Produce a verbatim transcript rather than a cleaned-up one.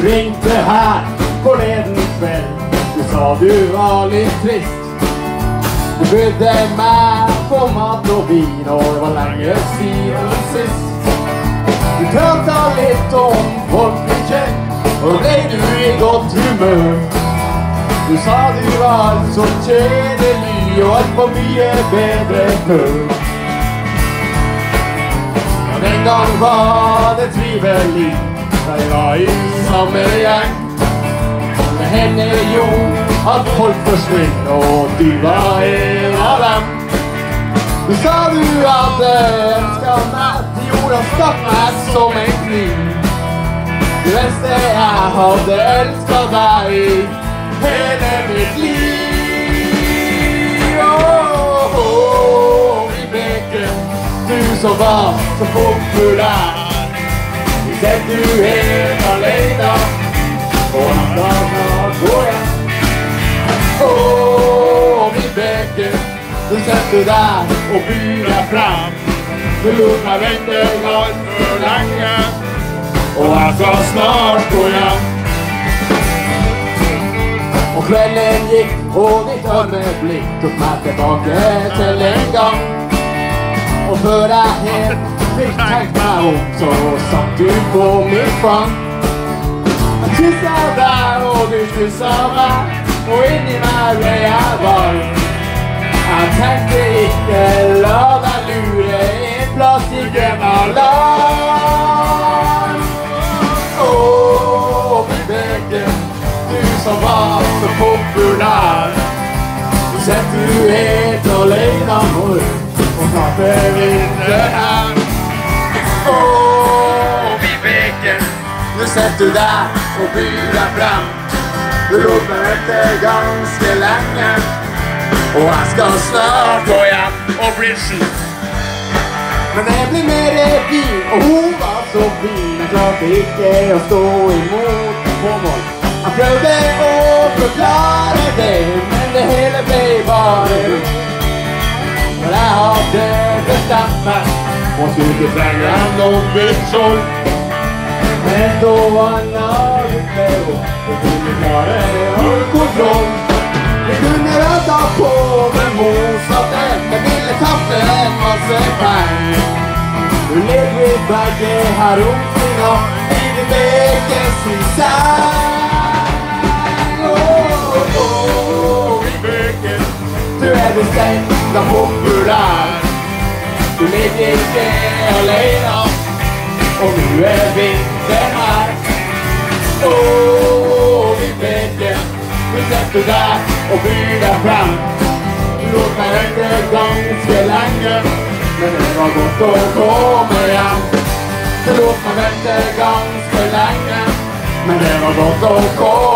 ringte her forleden kveld. Du sa du var litt trist. Du bydde meg på mat og vin, og det var lenge siden sist. Du pratet litt om folk du kjent, og ble du i godt humør. Du sa du var så kjedelig, og alt var mye bedre før. Ja, den gang var det trivelig, da jeg var i samme gjeng. Det hender jo at folk forsvinner, og du var en av dem. Du sa du hadde elsket meg til jorda, stakk meg som en kniv. Du visste jeg hadde elsket deg hele mitt liv. Åh, åh, Vibeke, du som var så populær. Vi sett du helt alene, og han skal snart gå hjem. Åh, Vibeke, du sett du der og byr deg frem. Du lot meg vente ganske lenge, og jeg skal snart gå hjem. Og kvelden gikk, og ditt arme blikk tok meg tilbake til en gang. Og før jeg helt fikk tenkt meg om, så satt du på mitt fang. Jeg kysset deg, og du kysset meg, og inni meg ble jeg varm. Jeg tenkte ikke la deg lure i plastikken av land. Åh, Vibeke, du som var så populær. Du sett du helt alene mor, og snart er vinter her. Åh, Vibeke, du sett du der og byr deg frem. Du lot meg vente ganske lenge, og jeg skal snart gå hjem. Og Bridgen. Men det blir mer fin, og hun var så fin. Jeg klarte ikke å stå imot på mål. Jeg prøvde å forklare det, men det hele ble bare rundt. For jeg hadde bestemt meg, og skulle ikke trenge noen bytskjold. Men da var laget med opp, og kunne klare all kontroll. Vi kunne rødda på med motsatte, men ville tappe en masse penger. Du lever vi begge her omkring, og i Vibeke sin seng. Åh, åh, Vibeke, du er bestemt og populær. Du lever ikke alene, og nu er vinter her. Åh, Vibeke, du setter deg og byr deg frem. Du lot meg vente ganske lenge, men det var godt å komme hjem. Du lot meg vente ganske lenge, men det var godt å komme hjem.